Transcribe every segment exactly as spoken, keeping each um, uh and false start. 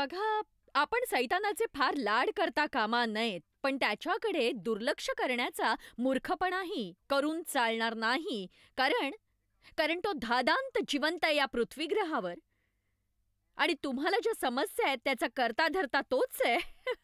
बघा, आपण सैतानाचे फार लाड करता कामा नयेत, पण त्याच्याकडे दुर्लक्ष करण्याचा मूर्खपणाही करून चालणार नाही. कारण कारण तो धादांत जिवंत आहे या पृथ्वीग्रहावर. आणि तुम्हाला ज्या समस्या आहेत त्याचा करता धरता तोच आहे.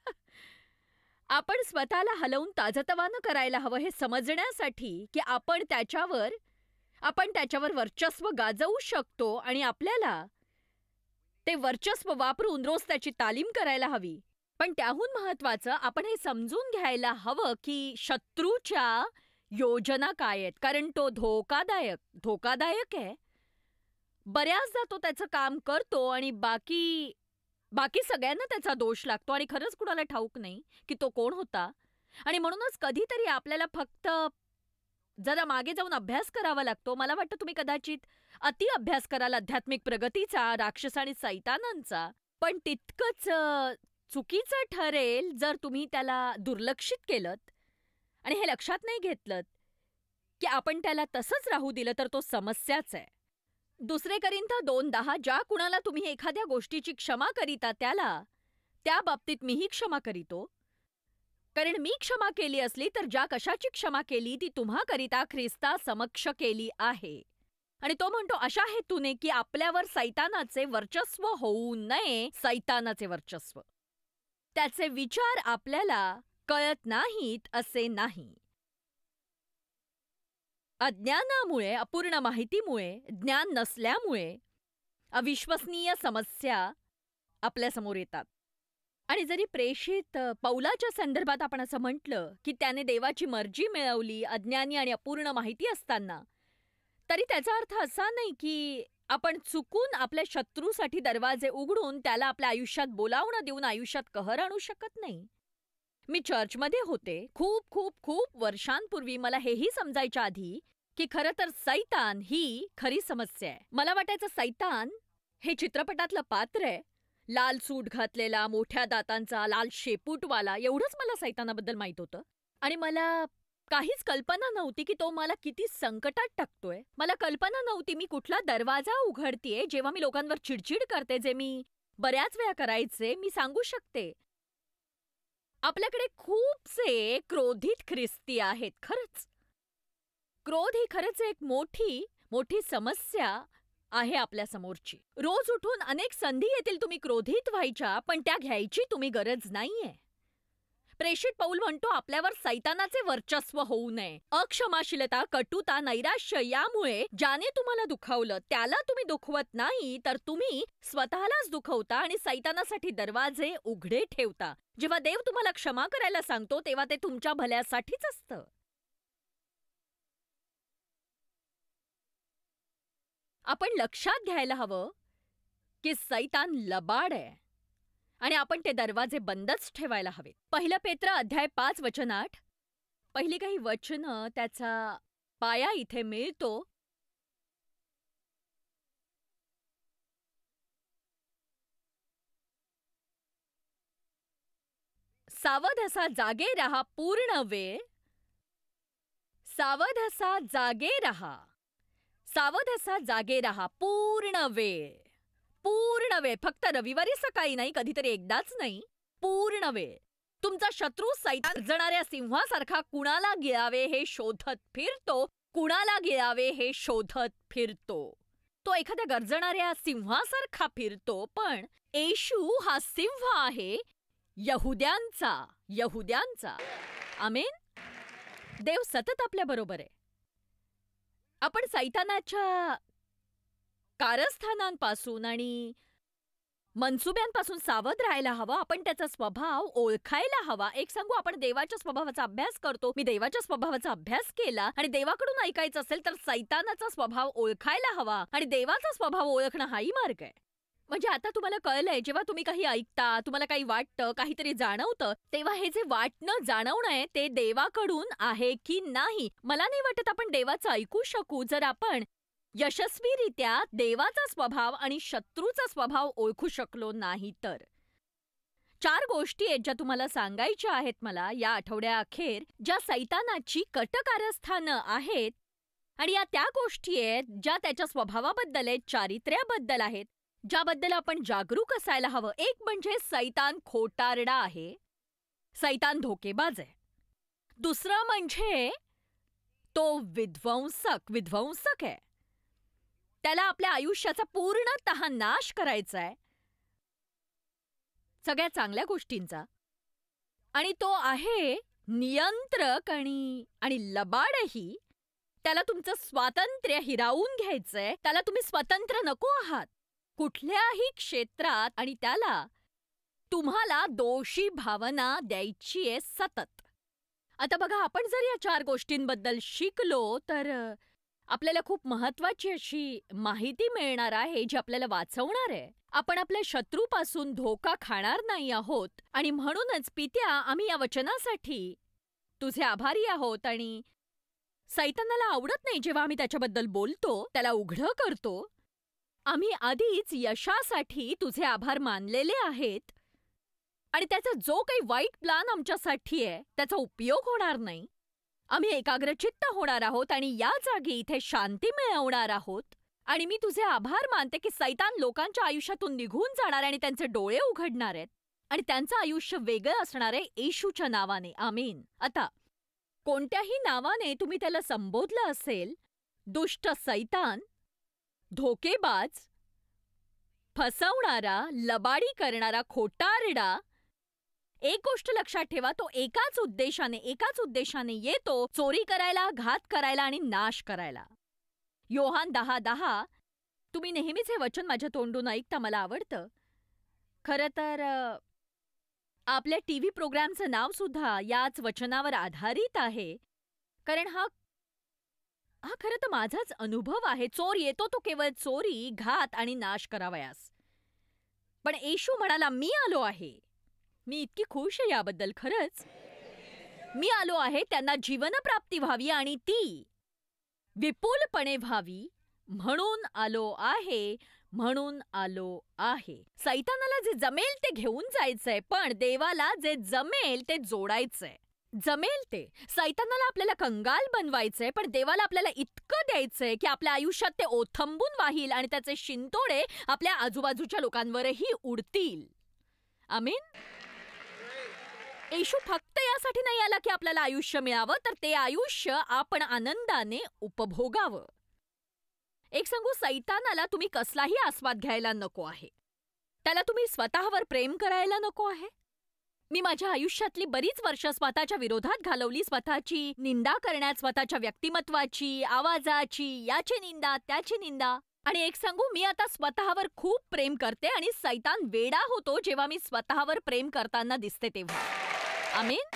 आपण स्वतःला हलवून ताजतवानं करायला हवं हे समजण्यासाठी की आपण त्याच्यावर आपण त्याच्यावर वर्चस्व गाजवू शकतो आणि आपल्याला ते वर्चस्व वापरून रोज त्याची तालीम करायला हवी. पण त्याहून महत्वाचं आपण हे समजून घ्यायला हवं की शत्रूच्या योजना काय आहेत, कारण तो धोकादायक धोकादायक आहे. बऱ्याचदा तो त्याचं काम करतो आणि बाकी बाकी सगळ्यांना त्याचा दोष लागतो आणि खरंच कुणाला ठाऊक नाही की तो कोण होता. आणि म्हणूनच कधीतरी आपल्याला फक्त जरा मागे जाऊन अभ्यास करावा लागतो. मला वाटतं तुम्ही कदाचित अति अभ्यास कराल आध्यात्मिक प्रगतीचा, राक्षस आणि सैतानांचा. पण तितकंच अ, चुकीचं ठरेल जर तुम्ही त्याला दुर्लक्षित केलंत आणि हे लक्षात नाही घेतलंत की आपण त्याला तसंच राहू दिलं तर तो समस्याच आहे. दुसरे करिंथा दोन दहा, ज्या कुणाला तुम्ही एखाद्या गोष्टीची क्षमा करीता त्याला त्या बाबतीत मीही क्षमा करीतो. कारण मी क्षमा केली असली तर ज्या कशाची क्षमा केली ती तुम्हा करिता ख्रिस्ता समक्ष केली आहे. आणि तो म्हणतो अशा हेतूने की आपल्यावर सैतानाचे वर्चस्व होऊ नये. सैतानाचे वर्चस्व, त्याचे विचार आपल्याला कळत नाहीत असे नाही. अज्ञानामुळे, अपूर्ण माहितीमुळे, ज्ञान नसल्यामुळे अविश्वसनीय समस्या आपल्यासमोर येतात. आणि जरी प्रेषित अ, पौलाच्या संदर्भात आपण असं म्हटलं की त्याने देवाची मर्जी मिळवली अज्ञानी आणि अपूर्ण माहिती असताना, तरी त्याचा अर्थ असा नाही की आपण चुकून आपल्या शत्रूसाठी दरवाजे उघडून त्याला आपल्या आयुष्यात बोलावणं देऊन आयुष्यात कहर आणू शकत नाही. मी चर्चमध्ये होते खूप खूप खूप वर्षांपूर्वी. मला हेही समजायच्या आधी की खरं तर सैतान ही खरी समस्या आहे. मला वाटायचं सैतान हे चित्रपटातलं पात्र आहे, लाल सूट घातलेला, मोठ्या दातांचा, लाल शेपूटवाला. एवढंच मला सैतानाबद्दल माहित होतं. आणि मला काहीच कल्पना नव्हती की तो मला किती संकटात टाकतोय. मला कल्पना नव्हती मी कुठला दरवाजा उघडतीये जेव्हा मी लोकांवर चिडचिड करते, जे मी बऱ्याच वेळा करायचे. मी सांगू शकते आपल्याकडे खूपसे क्रोधित ख्रिस्ती आहेत. खरंच क्रोध ही खरंच एक मोठी मोठी समस्या आहे आपल्या समोरची. रोज उठून अनेक संधी येतील तुम्ही क्रोधित व्हायच्या, पण त्या घ्यायची तुम्ही गरज नाहीये. प्रेषित पौल म्हणतो आपल्यावर सैतानाचे वर्चस्व होऊ नये. अक्षमाशीलता, कटुता, नैराश्य यामुळे ज्याने तुम्हाला दुखावलं त्याला तुम्ही दुखवत नाही, तर तुम्ही स्वतःलाच दुखवता आणि सैतानासाठी दरवाजे उघडे ठेवता. जेव्हा देव तुम्हाला क्षमा करायला सांगतो तेव्हा ते तुमच्या भल्यासाठीच असतं. आपण लक्षात घ्यायला हवं की सैतान लबाड आहे आणि आपण ते दरवाजे बंदच ठेवायला हवेत. पहिलं पेत्र अध्याय पाच वचन आठ. पहिली काही वचनं त्याचा पाया इथे मिळतो. सावध असा जागे रहा पूर्ण वेळ. सावध असा जागे रहा. सावध असा जागे रहा पूर्ण वेळ. पूर्ण वेळ, फक्त रविवारी सकाळी नाही, कधीतरी एकदाच नाही, पूर्ण वेळ. तुमचा शत्रू सैतान गर्जणाऱ्या सिंहासारखा कुणाला गिळावे हे शोधत फिरतो. कुणाला गिळावे हे शोधत फिरतो. तो एखाद्या गर्जणाऱ्या सिंहासारखा फिरतो, पण येशू हा सिंह आहे यहुद्यांचा. यहुद्यांचा. आमेन. देव सतत आपल्या बरोबर आहे. आपण सैतानाच्या कारस्थानांपासून आणि मनसुब्यांपासून सावध राहायला हवं. आपण त्याचा स्वभाव ओळखायला हवा. एक सांगू, आपण देवाच्या स्वभावाचा अभ्यास करतो. मी देवाच्या स्वभावाचा अभ्यास केला आणि देवाकडून ऐकायचं असेल तर सैतानाचा स्वभाव ओळखायला हवा आणि देवाचा स्वभाव ओळखणं हाही मार्ग आहे. म्हणजे आता तुम्हाला कळलंय, जेव्हा तुम्ही काही ऐकता, तुम्हाला काही वाटतं, काहीतरी जाणवतं, तेव्हा हे जे वाटणं जाणवणं आहे ते देवाकडून आहे की नाही. मला नाही वाटत आपण देवाचं ऐकू शकू जर आपण यशस्वीरित्या देवाचा स्वभाव आणि शत्रूचा स्वभाव ओळखू शकलो नाही तर. चार गोष्टी आहेत ज्या तुम्हाला सांगायच्या आहेत मला या आठवड्याअखेर, ज्या सैतानाची कटकारस्थानं आहेत. आणि या त्या गोष्टी आहेत ज्या त्याच्या स्वभावाबद्दल आहेत, चारित्र्याबद्दल आहेत. ज्याबद्दल आपण जागरूक असायला हवं. एक म्हणजे सैतान खोटारडा आहे, सैतान धोकेबाज आहे. दुसरं म्हणजे तो विध्वंसक विध्वंसक आहे. त्याला आपल्या आयुष्याचा पूर्णतः नाश करायचा आहे, सगळ्या चांगल्या गोष्टींचा. आणि तो आहे नियंत्रक आणि आणि लबाडही. त्याला तुमचं स्वातंत्र्य हिरावून घ्यायचंय. त्याला तुम्ही स्वतंत्र नको आहात कुठल्याही क्षेत्रात, आणि त्याला तुम्हाला दोषी भावना द्यायची आहे सतत. आता बघा, आपण जर या चार गोष्टींबद्दल शिकलो तर अ, आपल्याला खूप महत्वाची अशी माहिती मिळणार आहे जी आपल्याला वाचवणार आहे. आपण आपल्या शत्रूपासून धोका खाणार नाही आहोत, आणि म्हणूनच पित्या, आम्ही या वचनासाठी तुझे आभारी आहोत. आणि सैतानाला आवडत नाही जेव्हा आम्ही त्याच्याबद्दल बोलतो, त्याला उघडं करतो. आम्ही आधीच यशासाठी तुझे आभार मानलेले आहेत, आणि त्याचा जो काही वाईट प्लान आमच्यासाठी आहे त्याचा उपयोग होणार नाही. आम्ही एकाग्रचित्त होणार आहोत आणि या जागी इथे शांती मिळवणार आहोत. आणि मी तुझे आभार मानते की सैतान लोकांच्या आयुष्यातून निघून जाणार आणि त्यांचे डोळे उघडणार आहेत, आणि त्यांचं आयुष्य वेगळं असणार आहे येशूच्या नावाने. आमीन. आता कोणत्याही नावाने तुम्ही त्याला संबोधलं असेल, दुष्ट सैतान, धोकेबाज, फसवणारा, लबाडी करणारा, खोटारडा, एक गोष्ट लक्षात ठेवा, तो एकाच उद्देशाने एकाच उद्देशाने येतो, चोरी करायला, घात करायला आणि नाश करायला. योहान दहा दहा. तुम्ही नेहमीच हे वचन माझ्या तोंडून ऐकता, मला आवडतं. खरं तर अ, आपल्या टीव्ही प्रोग्रामचं नाव सुद्धा याच वचनावर आधारित आहे, कारण हा हा खरं तर माझाच अनुभव आहे. चोर येतो तो केवळ चोरी, घात आणि नाश करावयास. पण येशू म्हणाला, मी आलो आहे. मी इतकी खुश आहे याबद्दल. खरंच मी आलो आहे त्यांना जीवनप्राप्ती व्हावी आणि ती विपुलपणे व्हावी, म्हणून आलो आहे, म्हणून आलो आहे. सैतानाला जे जमेल ते घेऊन जायचंय, पण देवाला जे जमेल ते जोडायचंय. जमेल ते. सैतानाला आपल्याला कंगाल बनवायचंय, पण देवाला आपल्याला इतकं द्यायचंय की आपल्या आयुष्यात ते ओथंबून वाहील आणि त्याचे शिंतोडे आपल्या आजूबाजूच्या लोकांवरही उडतील. आमीन. येशू फक्त यासाठी नाही आला की आपल्याला आयुष्य मिळावं, तर ते आयुष्य आपण आनंदाने उपभोगावं. एक सांगू, सैतानाला तुम्ही कसलाही आस्वाद घ्यायला नको आहे. त्याला तुम्ही स्वतःवर प्रेम करायला नको आहे. मी माझ्या आयुष्यातली बरीच वर्ष स्वतःच्या विरोधात घालवली, स्वतःची निंदा करण्यात, स्वतःच्या व्यक्तिमत्वाची, आवाजाची, याची निंदा, त्याची निंदा. आणि एक सांगू, मी आता स्वतःवर खूप प्रेम करते, आणि सैतान वेडा होतो जेव्हा मी स्वतःवर प्रेम करताना दिसते तेव्हा. आमीन.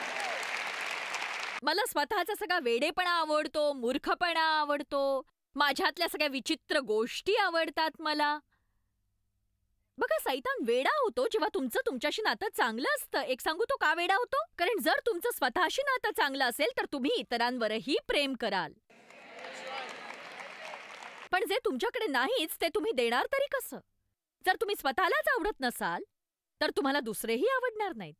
मला स्वतःचा सगळा वेडेपणा आवडतो, मूर्खपणा आवडतो, माझ्यातल्या सगळ्या विचित्र गोष्टी आवडतात मला. बघा, सैतान वेडा होतो जेव्हा तुमचं तुमच्याशी नातं चांगलं असतं. एक सांगू, तो का वेडा होतो? कारण जर तुमचं स्वतःशी नातं चांगलं असेल तर तुम्ही इतरांवरही प्रेम कराल. पण जे तुमच्याकडे नाहीच ते तुम्ही देणार तरी कसं? जर तुम्ही स्वतःलाच आवडत नसाल तर तुम्हाला दुसरेही आवडणार नाहीत.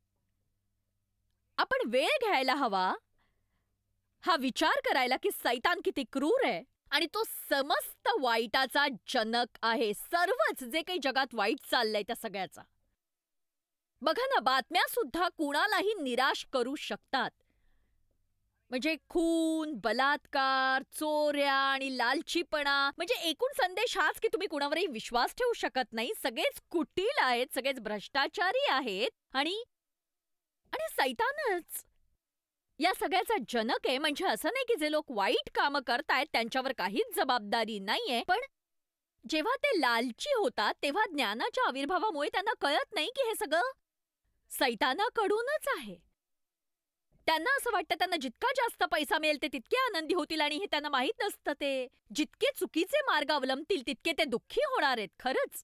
आपण वेळ घ्यायला हवा हा विचार करायला की सैतान किती क्रूर आहे आणि तो समस्त वाईटाचा जनक आहे. सर्वच जे काही जगात वाईट चाललंय त्या सगळ्याचा. बघा ना, बातम्या सुद्धा कुणालाही निराश करू शकतात. म्हणजे खून, बलात्कार, चोऱ्या आणि लालचीपणा. म्हणजे एकूण संदेश हाच की तुम्ही कुणावरही विश्वास ठेवू शकत नाही. सगळेच कुटील आहेत, सगळेच भ्रष्टाचारी आहेत, आणि आणि सैतानच या सगळ्याचा जनक आहे. म्हणजे असं नाही की जे लोक वाईट कामं करतायत त्यांच्यावर काहीच जबाबदारी नाहीये, पण जेव्हा ते लालची होतात तेव्हा ज्ञानाच्या आविर्भावामुळे त्यांना कळत नाही की हे सगळं सैतानाकडूनच आहे. त्यांना असं वाटतं त्यांना जितका जास्त पैसा मिळेल ते तितके आनंदी होतील, आणि हे त्यांना माहीत नसतं ते जितके चुकीचे मार्ग अवलंबतील तितके ते दुःखी होणार आहेत. खरंच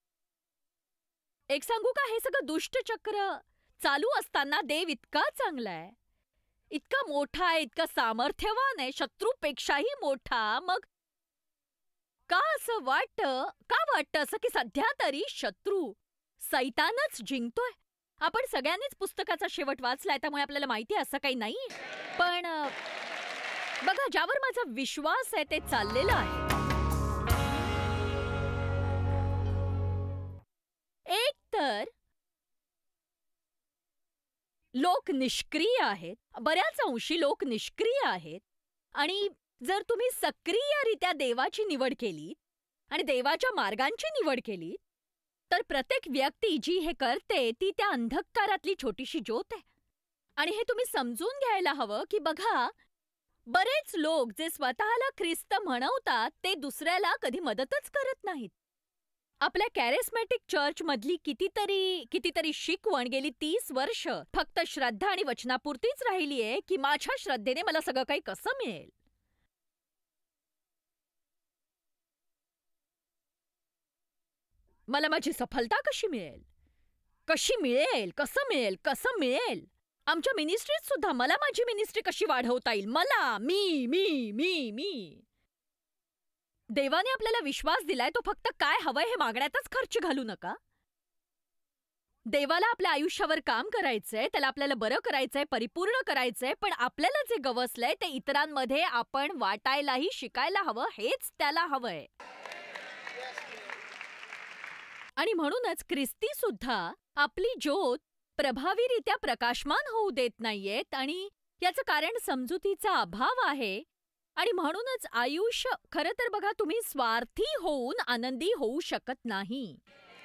एक सांगू का, हे सगळं दुष्टचक्र चालू असताना देव इतका चांगला आहे, इतका मोठा आहे, इतका सामर्थ्यवान आहे, शत्रूपेक्षाही मोठा. मग का असं वाटतं का वाटतं असं की सध्या तरी शत्रू सैतानच जिंकतोय? आपण सगळ्यांनीच पुस्तकाचा शेवट वाचलाय, त्यामुळे आपल्याला माहिती आहे असं काही नाही. पण अ, बघा, ज्यावर माझा विश्वास आहे ते चाललेलं आहे. लोक निष्क्रिय आहेत, बऱ्याच अंशी लोक निष्क्रिय आहेत. आणि जर तुम्ही सक्रियरित्या देवाची निवड केली आणि देवाच्या मार्गांची निवड केली, तर प्रत्येक व्यक्ती जी हे करते ती त्या अंधकारातली छोटीशी ज्योत आहे. आणि हे तुम्ही समजून घ्यायला हवं की बघा, बरेच लोक जे स्वतःला ख्रिस्त म्हणवतात ते दुसऱ्याला कधी मदतच करत नाहीत. आपल्या कॅरिस्मॅटिक चर्चमधली कितीतरी कितीतरी शिकवण गेली तीस वर्ष फक्त श्रद्धा आणि वचनापुरतीच राहिली आहे की माझ्या श्रद्धेने मला सगळं काही कसं मिळेल. मला माझी सफलता कशी मिळेल, कशी मिळेल, कसं मिळेल, कसं मिळेल. आमच्या मिनिस्ट्रीत सुद्धा मला माझी मिनिस्ट्री कशी वाढवता येईल, मला मी मी मी मी देवाने आपल्याला विश्वास दिलाय, तो फक्त काय हवंय हे मागण्यातच खर्च घालू नका. देवाला आपल्या आयुष्यावर काम करायचंय, त्याला आपल्याला बरं करायचंय, परिपूर्ण करायचंय, पण आपल्याला जे गवसलंय ते इतरांमध्ये आपण वाटायलाही शिकायला हवं, हेच त्याला हवंय. आणि म्हणूनच ख्रिस्ती सुद्धा आपली ज्योत प्रभावीरित्या प्रकाशमान होऊ देत नाहीयेत आणि याचं कारण समजुतीचा अभाव आहे. आणि म्हणूनच आयुष्य खरं तर बघा, तुम्ही स्वार्थी होऊन आनंदी होऊ शकत नाही.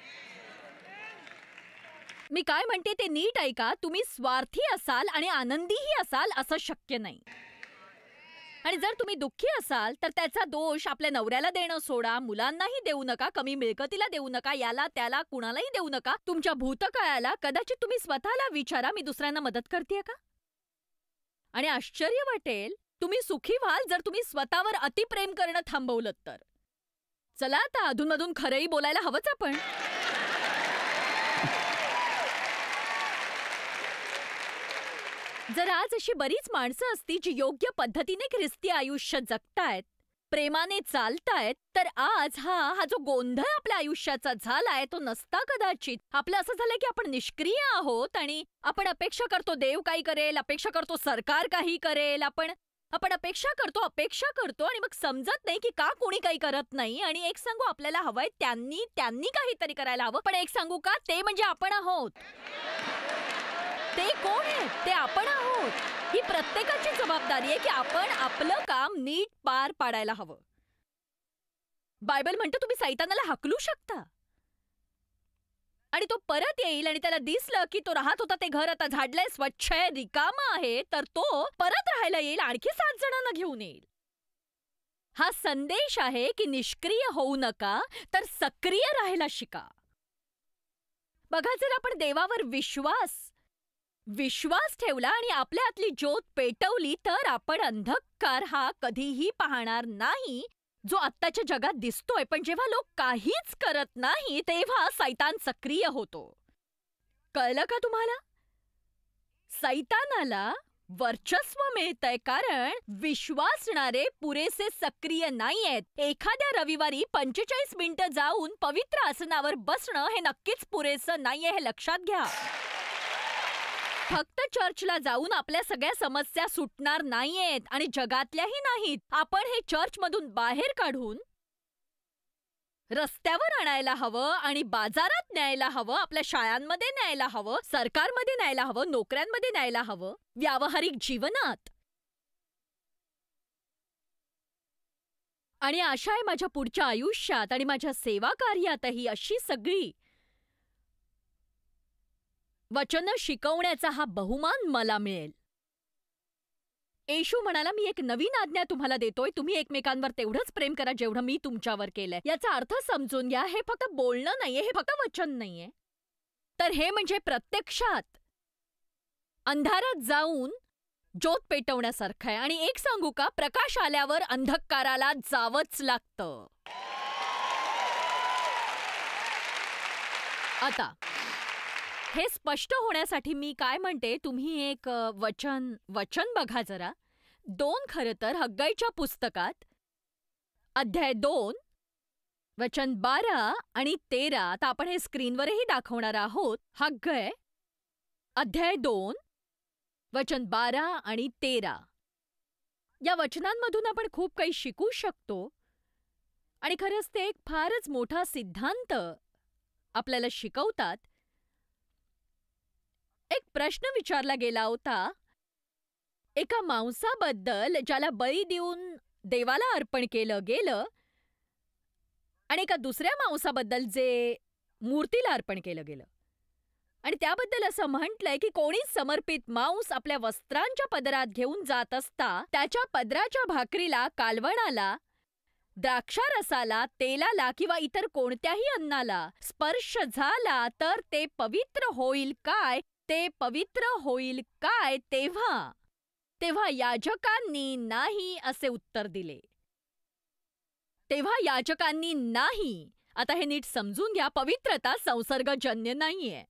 मी काय म्हणते ते नीट ऐका. तुम्ही स्वार्थी असाल आणि आनंदीही असाल असं शक्य नाही. आणि जर तुम्ही दुःखी असाल तर त्याचा दोष आपल्या नवऱ्याला देणं सोडा, मुलांनाही देऊ नका, कमी मिळकतीला देऊ नका, याला त्याला कुणालाही देऊ नका. तुमच्या भूतकाळाला कदाचित तुम्ही स्वतःला विचारा, मी दुसऱ्यांना मदत करतेय का? आणि आश्चर्य वाटेल, तुम्ही सुखी व्हाल जर तुम्ही स्वतःवर अतिप्रेम करणं थांबवलं तर. चला आता अधूनमधून खरंही बोलायला हवंच आपण. जर आज अशी बरीच माणसं असती जी योग्य पद्धतीने ख्रिस्ती आयुष्य जगतायत, प्रेमाने चालतायत, तर आज हा हा जो गोंधळ आपल्या आयुष्याचा झालाय तो नसता कदाचित. आपलं असं झालंय की आपण निष्क्रिय आहोत आणि आपण अपेक्षा करतो देव काही करेल, अपेक्षा करतो सरकार काही करेल, आपण आपण अपेक्षा करतो अपेक्षा करतो आणि मग समजत नाही की का कोणी काही करत नाही. आणि एक सांगू, आपल्याला हवंय त्यांनी त्यांनी काहीतरी करायला हवं, पण एक सांगू का, ते म्हणजे आपण आहोत. ते कोण आहे? ते आपण आहोत. ही प्रत्येकाची जबाबदारी आहे की आपण आपलं काम नीट पार पाडायला हवं. बायबल म्हणतो तुम्ही सैतानाला हाकलू शकता आणि तो परत येईल आणि त्याला दिसलं की तो राहत होता ते घर आता झाडलंय, स्वच्छ आहे, रिकामं आहे, तर तो परत राहायला येईल, आणखी सात जणांना घेऊन येईल. हा संदेश आहे की निष्क्रिय होऊ नका, तर सक्रिय राहायला शिका. बघा, जर आपण देवावर विश्वास विश्वास ठेवला आणि आपल्या आतली ज्योत पेटवली तर आपण अंधकार हा कधीही पाहणार नाही जो आत्ताच्या जगात दिसतोय. पण जेव्हा लोक काहीच करत नाही तेव्हा सैतान सक्रिय होतो. कळलं का तुम्हाला? सैतानाला वर्चस्व मिळतंय कारण विश्वासणारे पुरेसे सक्रिय नाहीयेत. एखाद्या रविवारी पंचेचाळीस मिनिटं जाऊन पवित्र आसनावर बसणं हे नक्कीच पुरेसं नाहीये, हे लक्षात घ्या. फक्त चर्चला जाऊन आपल्या सगळ्या समस्या सुटणार नाहीयेत आणि जगातल्याही नाहीत. आपण हे चर्चमधून बाहेर काढून रस्त्यावर आणायला हवं आणि बाजारात न्यायला हवं, आपल्या शाळांमध्ये न्यायला हवं, सरकारमध्ये न्यायला हवं, नोकऱ्यांमध्ये न्यायला हवं, व्यावहारिक जीवनात. आणि आशा आहे माझ्या पुढच्या आयुष्यात आणि माझ्या सेवा कार्यातही अशी सगळी वचनं शिकवण्याचा हा बहुमान मला मिळेल. येशू म्हणाला, मी एक नवीन आज्ञा तुम्हाला देतोय, तुम्ही एकमेकांवर तेवढंच प्रेम करा जेवढं मी तुमच्यावर केलंय. याचा अर्थ समजून घ्या, हे फक्त बोलणं नाहीये, हे फक्त वचन नाहीये, तर हे म्हणजे प्रत्यक्षात अंधारात जाऊन ज्योत पेटवण्यासारखं आहे. आणि एक सांगू का, प्रकाश आल्यावर अंधकाराला जावंच लागतं. आता हे स्पष्ट होण्यासाठी मी काय म्हणते, तुम्ही एक वचन वचन बघा जरा. दोन खरं तर हग्गाईच्या पुस्तकात अध्याय दोन वचन बारा आणि तेरा. आता आपण हे स्क्रीनवरही दाखवणार आहोत. हग्गाय अध्याय दोन वचन बारा आणि तेरा. या वचनांमधून आपण खूप काही शिकू शकतो आणि खरंच ते एक फारच मोठा सिद्धांत आपल्याला शिकवतात. एक प्रश्न विचारला गेला होता एका मांसाबद्दल ज्याला बळी देऊन देवाला अर्पण केलं गेलं आणि एका दुसऱ्या मांसाबद्दल जे मूर्तीला अर्पण केलं गेलं. आणि त्याबद्दल असं म्हटलंय की कोणीच समर्पित मांस आपल्या वस्त्रांच्या पदरात घेऊन जात असता त्याच्या पदराच्या भाकरीला, कालवणाला, द्राक्षारसाला, तेलाला किंवा इतर कोणत्याही अन्नाला स्पर्श झाला तर ते पवित्र होईल काय ते पवित्र होईल काय तेव्हा तेव्हा याजकांनी नाही असे उत्तर दिले. तेव्हा याजकांनी नाही. आता हे नीट समजून घ्या, पवित्रता संसर्गजन्य नाहीये.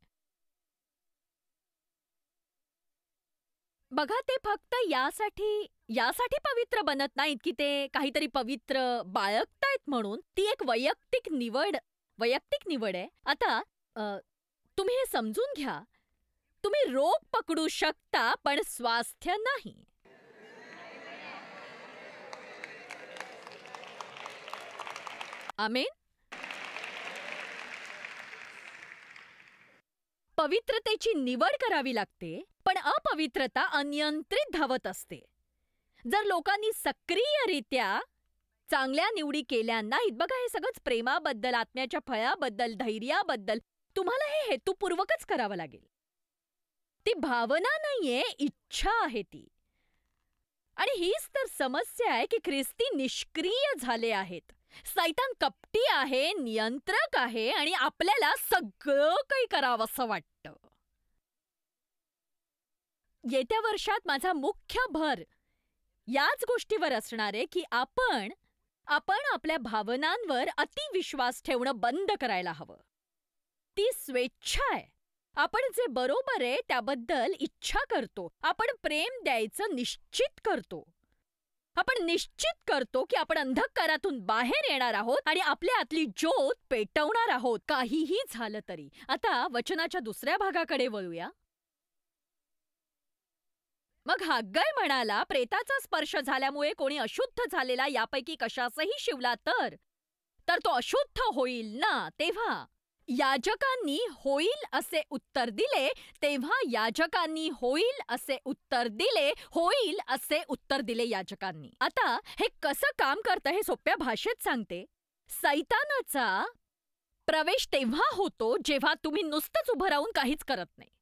बघा, ते फक्त यासाठी यासाठी पवित्र बनत नाहीत की ते काहीतरी पवित्र बाळगतायत म्हणून. ती एक वैयक्तिक निवड वैयक्तिक निवड आहे. आता अ, तुम्ही हे समजून घ्या, तुम्ही रोग पकडू शकता पण स्वास्थ्य नाही. आमेन. पवित्रतेची निवड करावी लागते, पण अपवित्रता अनियंत्रित धावत असते. जर लोकांनी सक्रियरित्या चांगल्या निवडी केल्या नाहीत, बघा हे सगळंच प्रेमाबद्दल, आत्म्याच्या फळाबद्दल, धैर्याबद्दल तुम्हाला हे हेतुपूर्वकच करावं लागेल. ती भावना नाहीये, इच्छा आहे ती. आणि हीच तर समस्या आहे की ख्रिस्ती निष्क्रिय झाले आहेत. सैतान कपटी आहे, नियंत्रक आहे आणि आपल्याला सगळं काही करावंसं वाटतं. येत्या वर्षात माझा मुख्य भर याच गोष्टीवर असणार आहे की आपण आपण आपल्या भावनांवर अतिविश्वास ठेवणं बंद करायला हवं. ती स्वेच्छा आहे. आपण जे बरोबर आहे त्याबद्दल इच्छा करतो. आपण प्रेम द्यायचं निश्चित करतो. आपण निश्चित करतो की आपण अंधकारातून बाहेर येणार आहोत आणि आपल्या आतली ज्योत पेटवणार आहोत, काहीही झालं तरी. आता वचनाच्या दुसऱ्या भागाकडे वळूया. मग हग्गाय म्हणाला, प्रेताचा स्पर्श झाल्यामुळे कोणी अशुद्ध झालेला यापैकी कशासही शिवला तर तर तो अशुद्ध होईल ना. तेव्हा याजकांनी होईल असे उत्तर दिले तेव्हा याजकांनी होईल असे उत्तर दिले होईल असे उत्तर दिले याजकांनी. आता हे कसं काम करतं हे सोप्या भाषेत सांगते. सैतानाचा प्रवेश तेव्हा होतो जेव्हा तुम्ही नुसतंच उभं राहून काहीच करत नाही.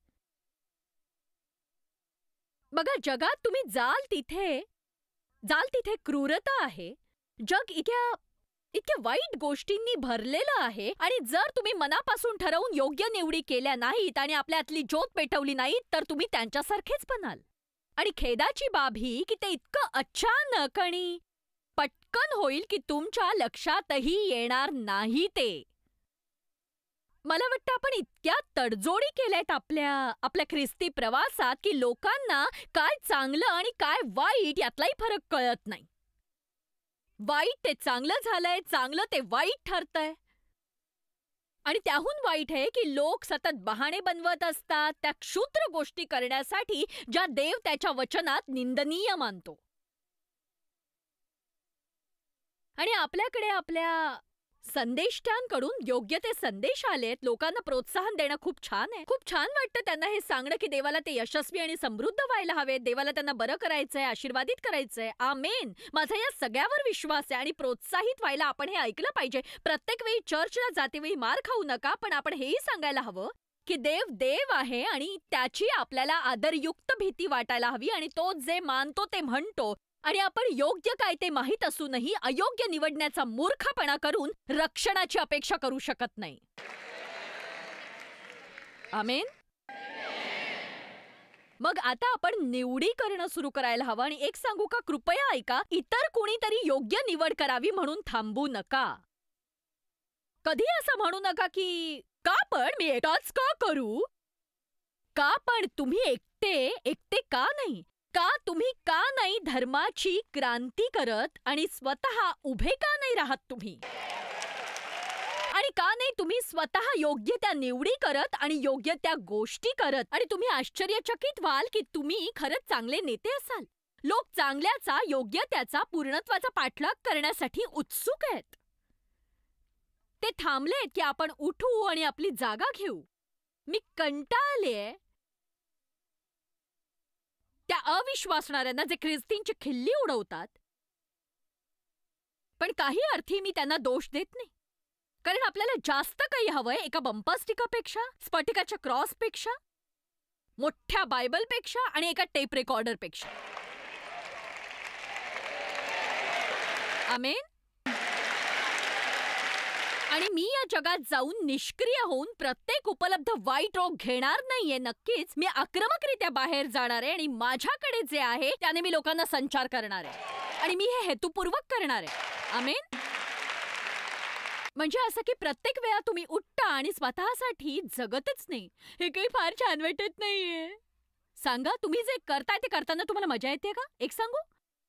बघा, जगात तुम्ही जाल तिथे जाल तिथे क्रूरता आहे. जग इतक्या इतक्या वाईट गोष्टींनी भरलेलं आहे आणि जर तुम्ही मनापासून ठरवून योग्य निवडी केल्या नाहीत आणि आपल्यातली ज्योत पेटवली नाहीत तर तुम्ही त्यांच्यासारखेच बनाल. आणि खेदाची बाब ही की ते इतकं अचानक आणि पटकन होईल की तुमच्या लक्षातही येणार नाही ते. मला वाटतं आपण इतक्या तडजोडी केल्यात आपल्या आपल्या ख्रिस्ती प्रवासात की लोकांना काय चांगलं आणि काय वाईट यातलाही फरक कळत नाही. वाईट ते चांगलं झालंय, चांगलं ते वाईट ठरतंय. आणि त्याहून वाईट आहे की लोक सतत बहाणे बनवत असतात त्या क्षुद्र गोष्टी करण्यासाठी ज्या देव त्याच्या वचनात निंदनीय मानतो. आणि आपल्याकडे आपल्या संदेष्टांकडून योग्य ते संदेश आलेत. लोकांना प्रोत्साहन देणं खूप छान आहे. खूप छान वाटतं त्यांना हे सांगणं की देवाला ते यशस्वी आणि समृद्ध व्हायला हवेत. देवाला त्यांना बरं करायचंय, आशीर्वादित करायचंय. आमेन. माझा या सगळ्यावर विश्वास आहे आणि प्रोत्साहित व्हायला आपण हे ऐकलं पाहिजे. प्रत्येक वेळी चर्चला जातेवेळी मार खाऊ नका, पण आपण हेही सांगायला हवं की देव देव आहे आणि त्याची आपल्याला आदरयुक्त भीती वाटायला हवी आणि तो जे मानतो ते म्हणतो. आणि आपण योग्य काय ते माहीत असूनही अयोग्य निवडण्याचा मूर्खपणा करून रक्षणाची अपेक्षा करू शकत नाही. आमेन. मग आता आपण निवडी करणं सुरू करायला हवं. आणि एक सांगू का, कृपया ऐका, इतर कोणीतरी योग्य निवड करावी म्हणून थांबू नका. कधी असं म्हणू नका की का पण मी एकटाच का करू. का पण तुम्ही एकटे एकटे का नाही. का तुम्ही का नाही धर्माची क्रांती करत आणि स्वतः उभे का नाही राहत तुम्ही. आणि का नाही तुम्ही स्वतः योग्य त्या निवडी करत आणि योग्य त्या गोष्टी करत. आणि तुम्ही आश्चर्यचकित व्हाल की तुम्ही खरंच चांगले नेते असाल. लोक चांगल्याचा, योग्य त्याचा, पूर्णत्वाचा पाठलाग करण्यासाठी उत्सुक आहेत. ते थांबलेत की आपण उठू आणि आपली जागा घेऊ. मी कंटाळले त्या अविश्वासणाऱ्यांना जे ख्रिस्तींची खिल्ली उडवतात. पण काही अर्थी मी त्यांना दोष देत नाही, कारण आपल्याला जास्त काही हवंय एका बंपर स्टिकरपेक्षा, स्फटिकाच्या क्रॉसपेक्षा, मोठ्या बायबलपेक्षा आणि एका टेप रेकॉर्डरपेक्षा. आमेन. आणि मी या जगात जाऊन निष्क्रिय होऊन प्रत्येक उपलब्ध वाईट रोग घेणार नाहीये. नक्कीच मी आक्रमकरित्या बाहेर जाणार आहे आणि माझ्याकडे जे आहे त्याने मी लोकांना संचार करणार आहे आणि मी हे हेतुपूर्वक करणार आहे. आमेन. म्हणजे असं की प्रत्येक वेळा तुम्ही उठता आणि स्वतःसाठी जगतच नाही, हे काही फार छान वाटत नाहीये. सांगा, तुम्ही जे करताय ते करताना तुम्हाला मजा येते का? एक सांगू,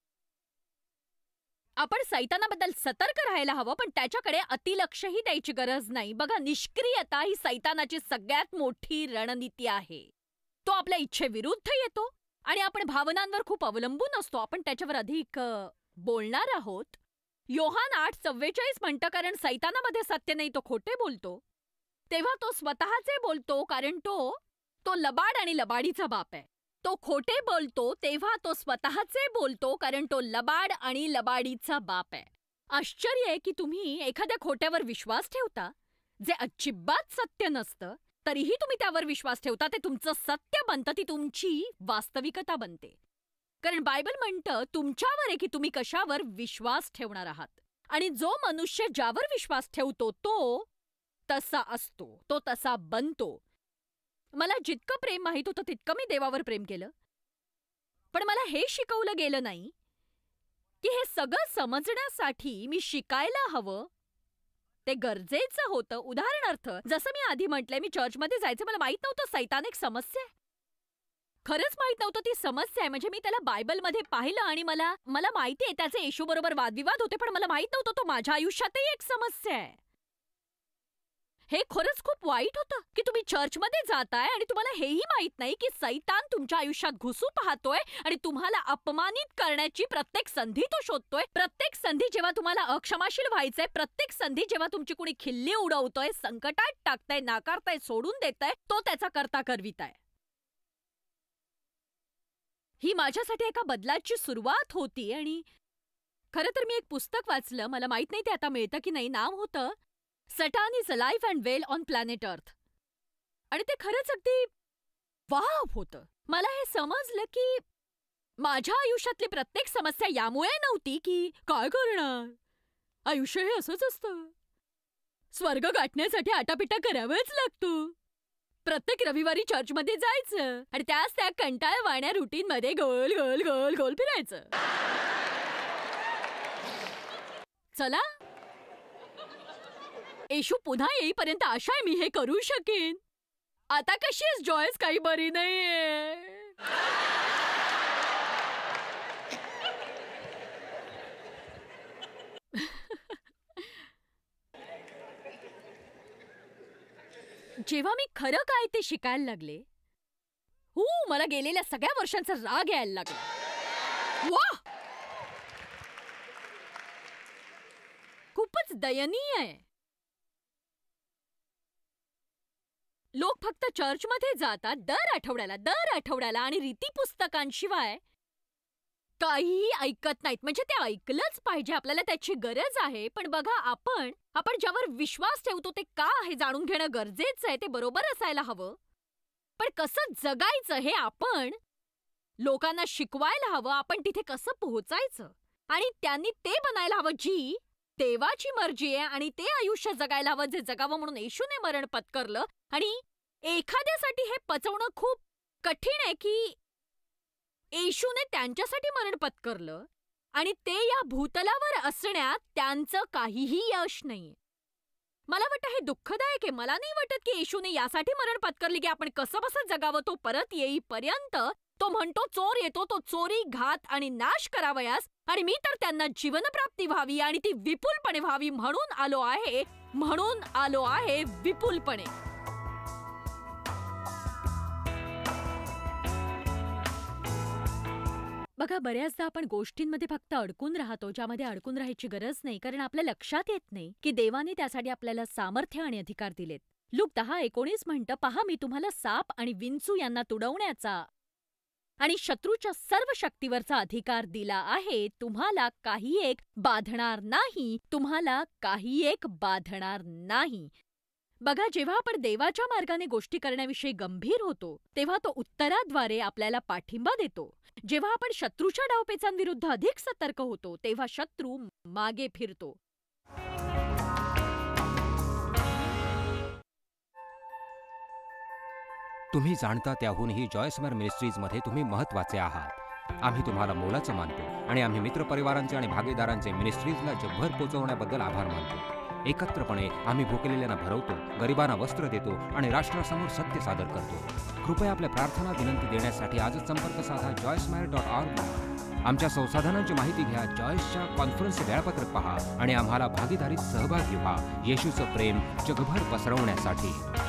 आपण सैतानाबद्दल सतर्क राहायला हवं, पण त्याच्याकडे अतिलक्षही द्यायची गरज नाही. बघा, निष्क्रियता ही सैतानाची सगळ्यात मोठी रणनीती आहे. तो आपल्या इच्छेविरुद्ध येतो आणि आपण भावनांवर खूप अवलंबून असतो. आपण त्याच्यावर अधिक बोलणार आहोत. योहान आठ चव्वेचाळीस म्हणतं, कारण सैतानामध्ये सत्य नाही, तो खोटे बोलतो. तेव्हा तो स्वतःचे बोलतो, कारण तो तो लबाड आणि लबाडीचा बाप आहे. तो खोटे बोलतो तेव्हा तो स्वतःचे बोलतो, कारण तो लबाड आणि लबाडीचा बाप आहे. आश्चर्य आहे की तुम्ही एखाद्या खोट्यावर विश्वास ठेवता जे अजिबात सत्य नसतं, तरीही तुम्ही त्यावर विश्वास ठेवता. ते तुमचं सत्य बनतं, ती तुमची वास्तविकता बनते. कारण बायबल म्हणतं तुमच्यावर आहे की तुम्ही कशावर विश्वास ठेवणार आहात. आणि जो मनुष्य ज्यावर विश्वास ठेवतो तो तसा असतो, तो तसा बनतो. मला जितकं प्रेम माहीत होतं तितकं मी देवावर प्रेम केलं, पण मला हे शिकवलं गेलं नाही की हे सगळं समजण्यासाठी मी शिकायला हवं. ते गरजेचं होतं. उदाहरणार्थ, जसं मी आधी म्हटलंय, मी चर्चमध्ये जायचं, मला माहित नव्हतं सैतान एक समस्या आहे. खरंच माहित नव्हतं ती समस्या आहे. म्हणजे मी त्याला बायबलमध्ये पाहिलं आणि मला मला माहिती आहे त्याचे येशूबरोबर वादविवाद होते, पण मला माहित नव्हतं तो माझ्या आयुष्यातही एक समस्या आहे. हे खरंच खूप वाईट होतं की तुम्ही चर्चमध्ये जाताय आणि तुम्हाला हेही माहित नाही की सैतान तुमच्या आयुष्यात घुसू पाहतोय आणि तुम्हाला अपमानित करण्याची प्रत्येक संधी तो शोधतोय. प्रत्येक संधी जेव्हा तुम्हाला अक्षमाशील व्हायचंय, प्रत्येक संधी जेव्हा तुमची कुणी खिल्ली उडवतोय, संकटात टाकताय, नाकारताय, सोडून देताय, तो त्याचा करता करविताय. ही माझ्यासाठी एका बदलाची सुरुवात होती. आणि खरं तर मी एक पुस्तक वाचलं, मला माहित नाही ते आता मिळतं की नाही. नाव होतं Satan is alive and well on planet earth. आणि ते खरंच अगदी वाव होतं. मला हे समजलं की माझ्या आयुष्यातली प्रत्येक समस्या यामुळे नव्हती की काय करणार, आयुष्य हे असंच असतं, स्वर्ग गाठण्यासाठी आटापिटा करावाच लागतो, प्रत्येक रविवारी चर्चमध्ये जायचं आणि त्याच त्या कंटाळवाण्या रुटीनमध्ये गोल गोल गोल गोल फिरायचं. चला, येशू पुन्हा येईपर्यंत आशा आहे मी हे करू शकेन. आता कशी आहेस जॉयस? काही बरी नाहीये. जेव्हा मी खरं काय ते शिकायला लागले, हू मला गेलेल्या सगळ्या वर्षांचा राग यायला लागला. वा, खूपच दयनीय आहे. लोक फक्त चर्चमध्ये जातात दर आठवड्याला दर आठवड्याला आणि रीती पुस्तकांशिवाय काहीही ऐकत नाहीत. म्हणजे ते ऐकलंच पाहिजे, आपल्याला त्याची गरज आहे. पण बघा, आपण आपण ज्यावर विश्वास ठेवतो ते का आहे जाणून घेणं गरजेचं आहे. ते बरोबर असायला हवं, पण कसं जगायचं हे आपण लोकांना शिकवायला हवं. आपण तिथे कसं पोहोचायचं आणि त्यांनी ते बनायला हवं जी देवाची मर्जी आहे, आणि ते आयुष्य जगायला हवं जे जगावं म्हणून येशूने मरण पत्करलं. आणि एखाद्यासाठी हे पचवणं खूप कठीण आहे की येशूने त्यांच्यासाठी मरण पत्करलं आणि ते या भूतलावर असण्यात त्यांचं काहीही यश नाहीये. मला वाटतं हे दुःखदायक आहे. मला नाही वाटत की येशूने यासाठी मरण पत्करले की आपण कसं बसं जगावं तो परत येईपर्यंत. तो म्हणतो चोर येतो तो चोरी, घात आणि नाश करावयास, आणि मी तर त्यांना जीवनप्राप्ती व्हावी आणि ती विपुलपणे व्हावी म्हणून आलो आहे, म्हणून आलो आहे विपुलपणे. बघा, बऱ्याचदा आपण गोष्टींमध्ये फक्त अडकून राहतो ज्यामध्ये अडकून राहायची गरज नाही, कारण आपल्या लक्षात येत नाही की देवाने त्यासाठी आपल्याला सामर्थ्य आणि अधिकार दिलेत. लूक दहा एकोणीस म्हणतं, पहा मी तुम्हाला साप आणि विंचू यांना तुडवण्याचा आणि शत्रूच्या सर्व शक्तीवरचा अधिकार दिला आहे. तुम्हाला काही एक बाधणार नाही, तुम्हाला काही एक बाधणार नाही. बघा, जेव्हा आपण देवाच्या मार्गाने गोष्टी करण्याविषयी गंभीर होतो, तेव्हा तो उत्तराद्वारे आपल्याला पाठिंबा देतो. जेव्हा आपण शत्रूच्या डावपेचांविरुद्ध अधिक सतर्क होतो, तेव्हा शत्रू मागे फिरतो. तुम्ही जाणता त्याहूनही जॉयस्मर मिनिस्ट्रीजमध्ये तुम्ही महत्त्वाचे आहात. आम्ही तुम्हाला मोलाचं मानतो आणि आम्ही मित्रपरिवारांचे आणि भागीदारांचे मिनिस्ट्रीजला जगभर पोहोचवण्याबद्दल आभार मानतो. एकत्रपणे आम्ही भुकेलेल्यांना भरवतो, गरिबांना वस्त्र देतो आणि राष्ट्रासमोर सत्य सादर करतो. कृपया आपल्या प्रार्थना विनंती देण्यासाठी आजच संपर्क साधा जॉयस्मायर डॉट ऑर्ग. आमच्या संसाधनांची माहिती घ्या, जॉयसच्या कॉन्फरन्स वेळापत्रक पहा आणि आम्हाला भागीदारीत सहभागी व्हा, येशूचं प्रेम जगभर पसरवण्यासाठी.